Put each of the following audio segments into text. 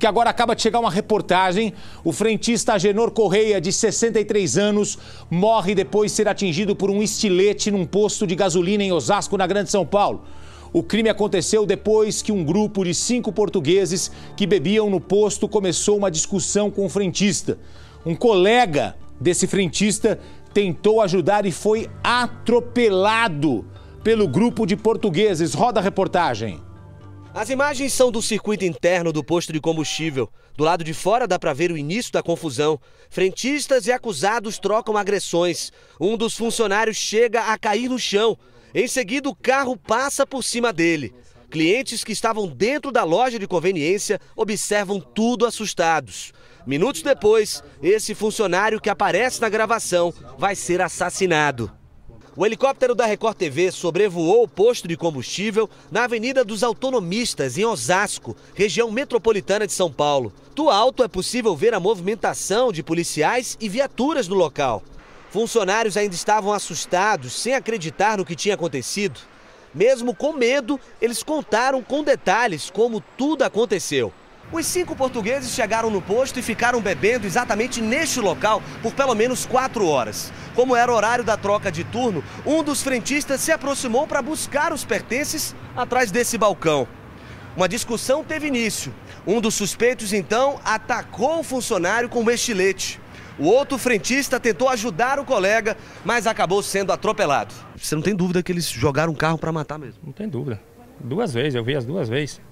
Que agora acaba de chegar uma reportagem. O frentista Agenor Correia, de 63 anos, morre depois de ser atingido por um estilete num posto de gasolina em Osasco, na Grande São Paulo. O crime aconteceu depois que um grupo de 5 portugueses que bebiam no posto começou uma discussão com o frentista. Um colega desse frentista tentou ajudar e foi atropelado pelo grupo de portugueses. Roda a reportagem. As imagens são do circuito interno do posto de combustível. Do lado de fora dá para ver o início da confusão. Frentistas e acusados trocam agressões. Um dos funcionários chega a cair no chão. Em seguida, o carro passa por cima dele. Clientes que estavam dentro da loja de conveniência observam tudo assustados. Minutos depois, esse funcionário que aparece na gravação vai ser assassinado. O helicóptero da Record TV sobrevoou o posto de combustível na Avenida dos Autonomistas, em Osasco, região metropolitana de São Paulo. Do alto é possível ver a movimentação de policiais e viaturas no local. Funcionários ainda estavam assustados, sem acreditar no que tinha acontecido. Mesmo com medo, eles contaram com detalhes como tudo aconteceu. Os 5 portugueses chegaram no posto e ficaram bebendo exatamente neste local por pelo menos 4 horas. Como era o horário da troca de turno, um dos frentistas se aproximou para buscar os pertences atrás desse balcão. Uma discussão teve início. Um dos suspeitos, então, atacou o funcionário com um estilete. O outro frentista tentou ajudar o colega, mas acabou sendo atropelado. Você não tem dúvida que eles jogaram um carro para matar mesmo? Não tem dúvida. 2 vezes, eu vi as 2 vezes.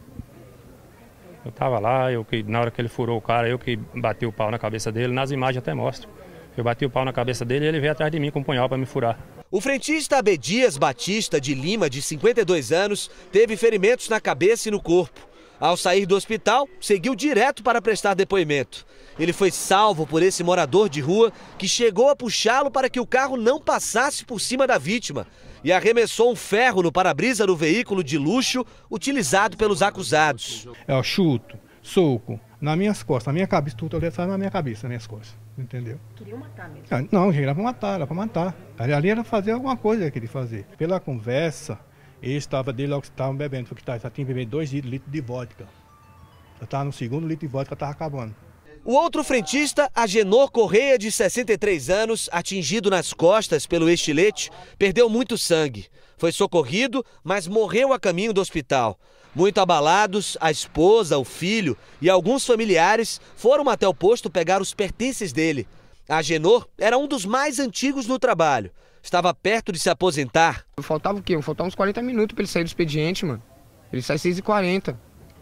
Eu tava lá, na hora que ele furou o cara, eu que bati o pau na cabeça dele, nas imagens até mostro. Eu bati o pau na cabeça dele e ele veio atrás de mim com um punhal para me furar. O frentista Abdias Batista de Lima, de 52 anos, teve ferimentos na cabeça e no corpo. Ao sair do hospital, seguiu direto para prestar depoimento. Ele foi salvo por esse morador de rua que chegou a puxá-lo para que o carro não passasse por cima da vítima e arremessou um ferro no para-brisa do veículo de luxo utilizado pelos acusados. É chuto, soco, nas minhas costas, na minha cabeça, tudo ali sai na minha cabeça, nas minhas costas, entendeu? Queriam matar mesmo? Não, era para matar. Ali era fazer alguma coisa que ele queria fazer. Pela conversa, eles estavam bebendo, porque já tinha bebido 2 litros de vodka. Já estava no 2º litro de vodka, estava acabando. O outro frentista, Agenor Correia, de 63 anos, atingido nas costas pelo estilete, perdeu muito sangue. Foi socorrido, mas morreu a caminho do hospital. Muito abalados, a esposa, o filho e alguns familiares foram até o posto pegar os pertences dele. Agenor era um dos mais antigos no trabalho. Estava perto de se aposentar. Faltava o quê? Faltava uns 40 minutos para ele sair do expediente, mano. Ele sai 6h40.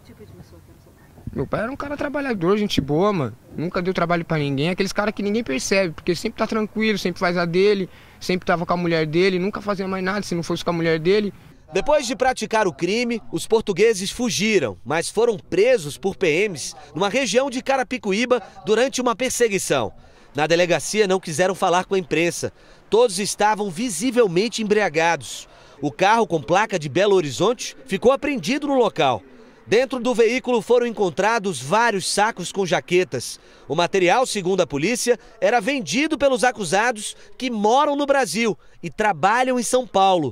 Meu pai era um cara trabalhador, gente boa, mano. Nunca deu trabalho pra ninguém. Aqueles caras que ninguém percebe, porque sempre tá tranquilo, sempre faz a dele, sempre tava com a mulher dele, nunca fazia mais nada se não fosse com a mulher dele. Depois de praticar o crime, os portugueses fugiram, mas foram presos por PMs numa região de Carapicuíba durante uma perseguição. Na delegacia não quiseram falar com a imprensa. Todos estavam visivelmente embriagados. O carro com placa de Belo Horizonte ficou apreendido no local. Dentro do veículo foram encontrados vários sacos com jaquetas. O material, segundo a polícia, era vendido pelos acusados que moram no Brasil e trabalham em São Paulo.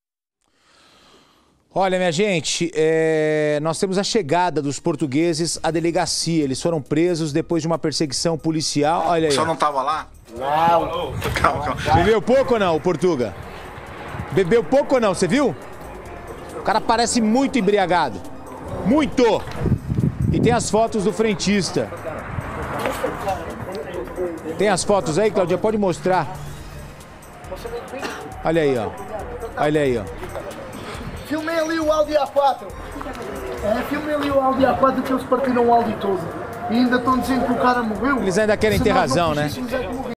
Olha, minha gente, nós temos a chegada dos portugueses à delegacia. Eles foram presos depois de uma perseguição policial. Olha aí. O senhor não estava lá? Não. Calma. Bebeu pouco ou não, o Portuga? Bebeu pouco ou não, você viu? O cara parece muito embriagado. Muito! E tem as fotos do frentista. Tem as fotos aí, Claudia? Pode mostrar. Olha aí, ó. Olha aí, ó. Filmei ali o Audi A4. Filmei ali o Audi A4 que eles partiram o Audi todo. E ainda estão dizendo que o cara morreu. Eles ainda querem ter razão, né?